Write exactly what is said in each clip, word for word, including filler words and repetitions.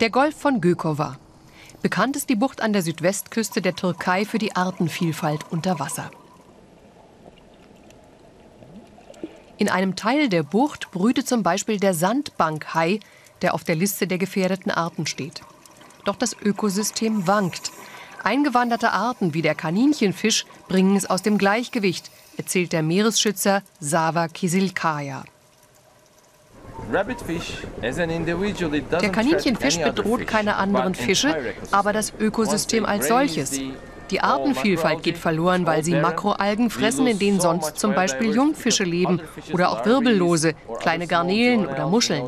Der Golf von Gökova. Bekannt ist die Bucht an der Südwestküste der Türkei für die Artenvielfalt unter Wasser. In einem Teil der Bucht brütet zum Beispiel der Sandbankhai, der auf der Liste der gefährdeten Arten steht. Doch das Ökosystem wankt. Eingewanderte Arten wie der Kaninchenfisch bringen es aus dem Gleichgewicht, erzählt der Meeresschützer Sava Kizilkaya. Der Kaninchenfisch bedroht keine anderen Fische, aber das Ökosystem als solches. Die Artenvielfalt geht verloren, weil sie Makroalgen fressen, in denen sonst zum Beispiel Jungfische leben oder auch Wirbellose, kleine Garnelen oder Muscheln.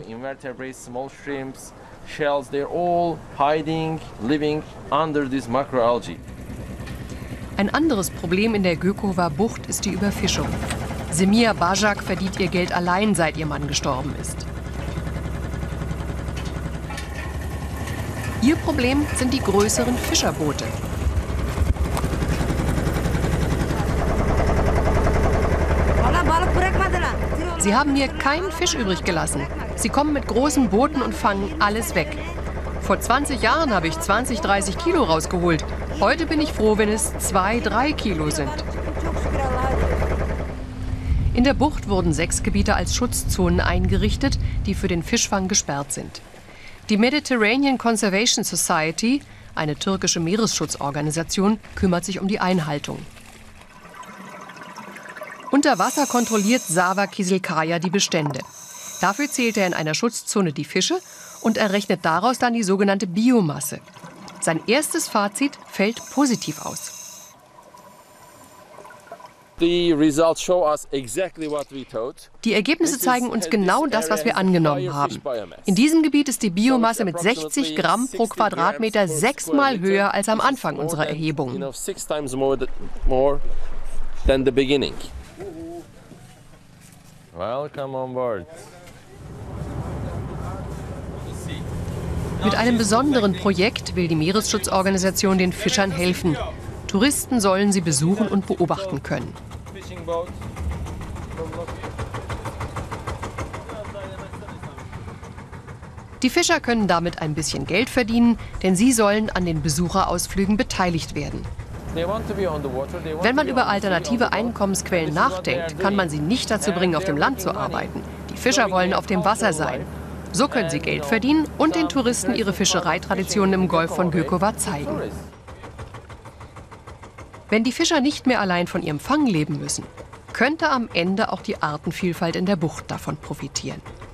Ein anderes Problem in der Gökova-Bucht ist die Überfischung. Semir Bajak verdient ihr Geld allein, seit ihr Mann gestorben ist. Ihr Problem sind die größeren Fischerboote. Sie haben mir keinen Fisch übrig gelassen. Sie kommen mit großen Booten und fangen alles weg. Vor zwanzig Jahren habe ich zwanzig, dreißig Kilo rausgeholt. Heute bin ich froh, wenn es zwei, drei Kilo sind. In der Bucht wurden sechs Gebiete als Schutzzonen eingerichtet, die für den Fischfang gesperrt sind. Die Mediterranean Conservation Society, eine türkische Meeresschutzorganisation, kümmert sich um die Einhaltung. Unter Wasser kontrolliert Sava Kizilkaya die Bestände. Dafür zählt er in einer Schutzzone die Fische und errechnet daraus dann die sogenannte Biomasse. Sein erstes Fazit fällt positiv aus. Die Ergebnisse zeigen uns genau das, was wir angenommen haben. In diesem Gebiet ist die Biomasse mit sechzig Gramm pro Quadratmeter sechsmal höher als am Anfang unserer Erhebungen. Mit einem besonderen Projekt will die Meeresschutzorganisation den Fischern helfen. Touristen sollen sie besuchen und beobachten können. Die Fischer können damit ein bisschen Geld verdienen, denn sie sollen an den Besucherausflügen beteiligt werden. Wenn man über alternative Einkommensquellen nachdenkt, kann man sie nicht dazu bringen, auf dem Land zu arbeiten. Die Fischer wollen auf dem Wasser sein. So können sie Geld verdienen und den Touristen ihre Fischereitraditionen im Golf von Gökova zeigen. Wenn die Fischer nicht mehr allein von ihrem Fang leben müssen, könnte am Ende auch die Artenvielfalt in der Bucht davon profitieren.